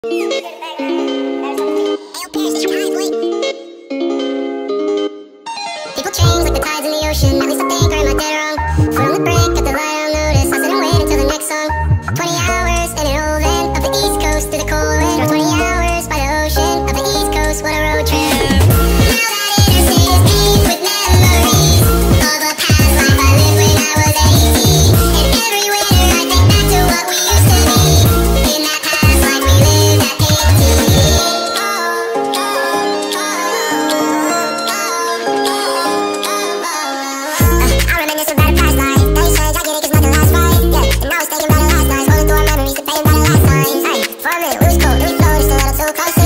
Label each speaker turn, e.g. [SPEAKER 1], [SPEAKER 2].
[SPEAKER 1] People change like the tides in the ocean. At least I think, or am I dead wrong? Foot on the brake, got the light, I don't notice. I sit and wait until the next song. 20 hours in an oven up the East Coast through the cold wind. Or 20 hours by the ocean up the East Coast. What a road trip. Now that interstate is paved with memories of a past life I lived when I was 18. And every winter I think back to what we used to be. In that past life we lived at 18. I reminisce about a past life. They say I get it 'cause nothing lasts right. Yeah, and I was thinking about it last night. Scrolling through our memories, debating about it last time. Ay, for a minute, we was cold, then we flow, just a little too close.